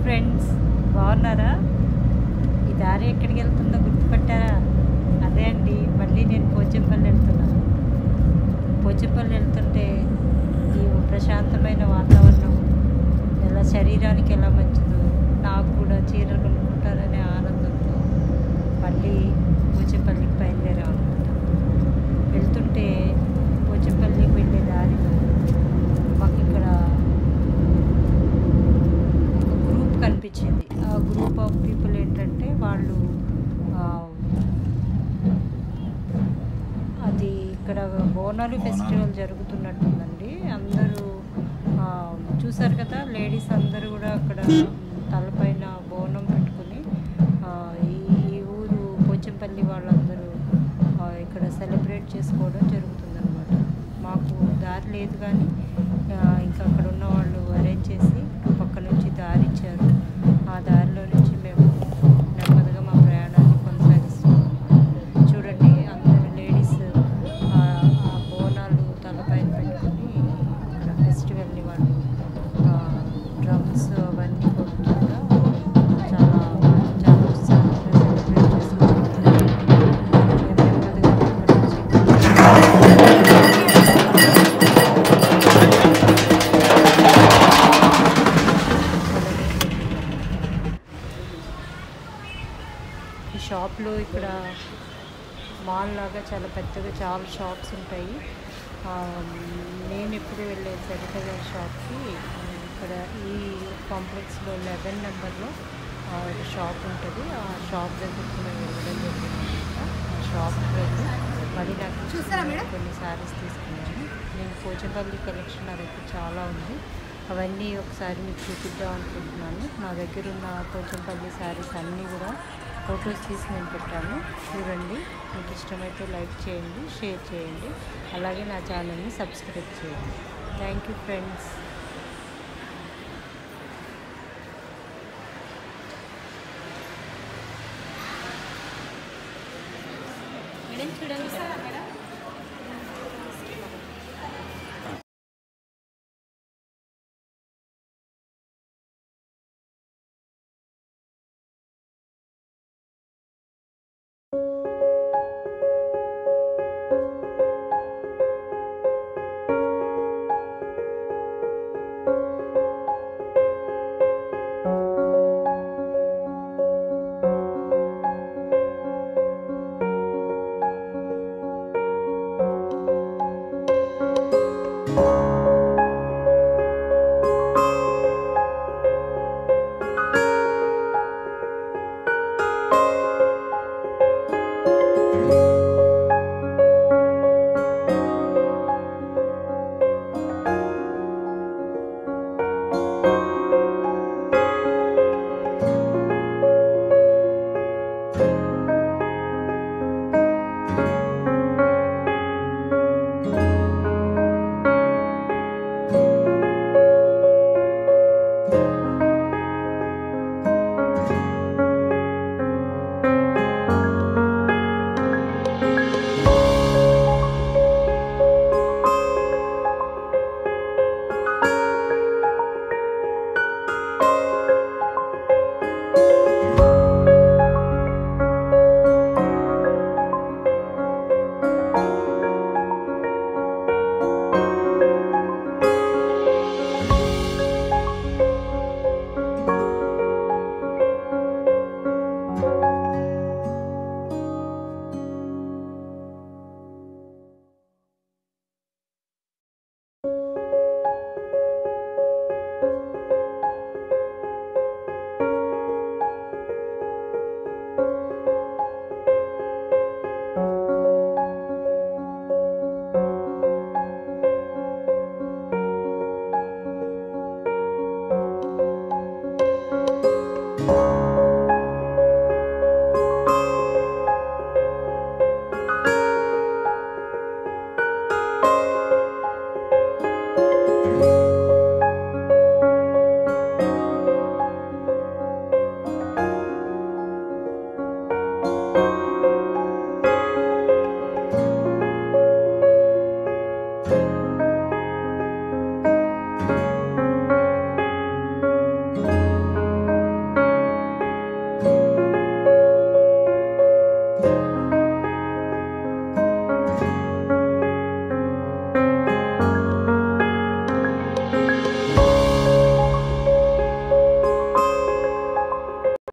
Friends, బాగున్నారా? ఈ దారి ఎక్కడికి వెళ్తుందో గుర్తుపట్టారా? అదే అండి, మళ్ళీ నేను పోచంపల్లి వెళ్తున్నాను. పోచంపల్లి వెళ్తుంటే ఈ ప్రశాంతమైన వాతావరణం ఎలా శరీరానికి ఎలా మంచిదో, నాకు కూడా చీరలు కొనుక్కుంటారనే ఆనందంతో మళ్ళీ పోచంపల్లికి బయలుదేరాం అనమాట. వెళ్తుంటే పోచంపల్లికి వెళ్ళే దారిలో మాకు ఇక్కడ ఒక గ్రూప్ కనిపించింది. ఆ గ్రూప్ ఆఫ్ పీపుల్ ఏంటంటే వాళ్ళు అది ఇక్కడ బోనాలు ఫెస్టివల్ జరుగుతున్నట్టుందండి. అందరూ చూసారు కదా, లేడీస్ అందరూ కూడా అక్కడ తలపైన బోనం పెట్టుకుని ఈ ఊరు పోచంపల్లి వాళ్ళందరూ ఇక్కడ సెలబ్రేట్ చేసుకోవడం జరుగుతుందన్నమాట. మాకు దారి లేదు కానీ ఇంకా అక్కడ ఉన్న వాళ్ళు అరేంజ్ చేసి పక్క నుంచి దారి ఇచ్చారు. ఆ దారిలో నుంచి మేము నెమ్మదిగా మా ప్రయాణాన్ని కొనసాగిస్తున్నాం. చూడండి, అందరు లేడీస్ ఆ బోనాలు తలపైన పెట్టుకుని ఇక్కడ ఫెస్టివల్ని వాళ్ళు డ్రమ్స్ అవన్నీ కొడుతుండగా చాలా చాలా ఉత్సాహంగా సెలబ్రేట్ చేసుకుంటున్నారు. నెమ్మదిగా అక్కడ నుంచి ఈ షాప్లో ఇక్కడ మాల్ లాగా చాలా పెద్దగా చాలా షాప్స్ ఉంటాయి. నేను ఎప్పుడు వెళ్ళే సరిత గారి షాప్కి ఇక్కడ ఈ కాంప్లెక్స్లో 11 నెంబర్లో షాప్ ఉంటుంది. ఆ షాప్ దగ్గరికి మేము వెళ్ళడం జరిగింది. ఆ షాప్కి వెళ్ళి మళ్ళీ నాకు కొన్ని శారీస్ తీసుకున్నాను. నేను పోచంపల్లి కలెక్షన్ నా దగ్గర చాలా ఉంది. అవన్నీ ఒకసారి మీకు చూపిద్దాం అనుకుంటున్నాను. నా దగ్గర ఉన్న పోచంపల్లి శారీస్ అన్నీ కూడా ఫొటోస్ తీసి నేను పెట్టాను. చూడండి, మీకు ఇష్టమైతే లైక్ చేయండి, షేర్ చేయండి, అలాగే నా ఛానల్ని సబ్స్క్రైబ్ చేయండి. Thank you friends. చూడండి.